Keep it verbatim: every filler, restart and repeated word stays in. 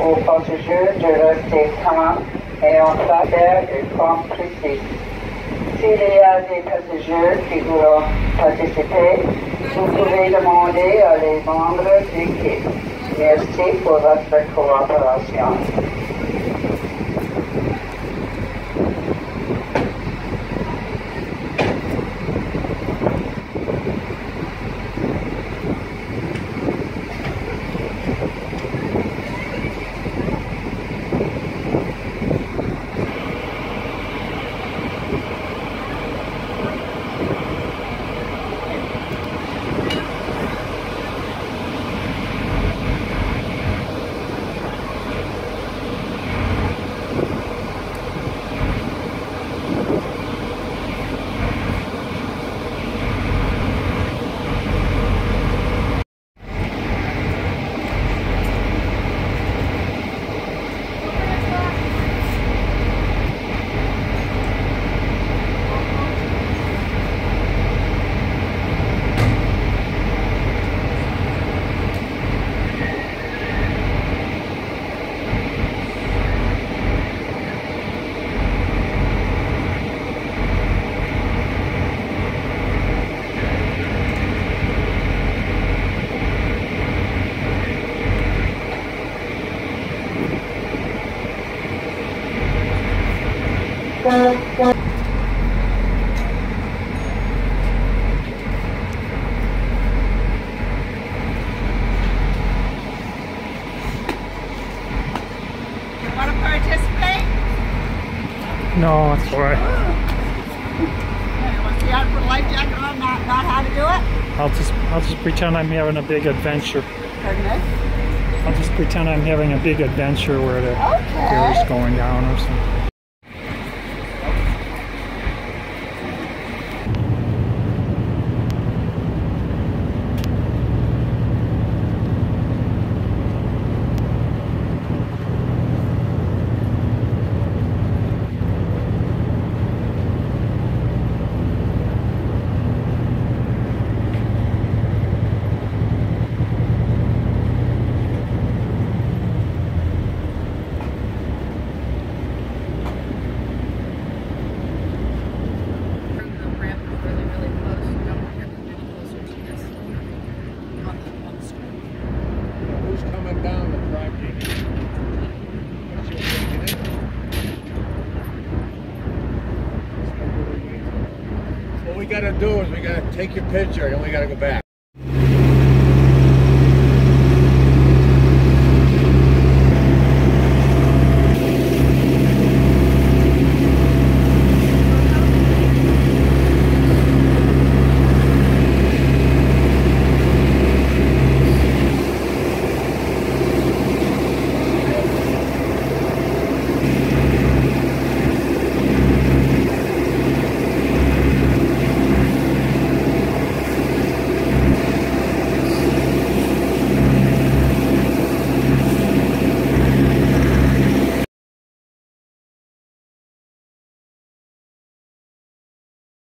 aux passagers de rester calmes et en faire une compréhension. S'il y a des passagers qui veulent participer, vous pouvez demander à les membres d'équipe. Merci pour votre coopération. No, it's all right. Want to see how to put a life jacket on, not, not how to do it? I'll just I'll just pretend I'm having a big adventure. Pardon me? I'll just pretend I'm having a big adventure where the Okay. river's going down or something. What we gotta do is we gotta take your picture and we gotta go back.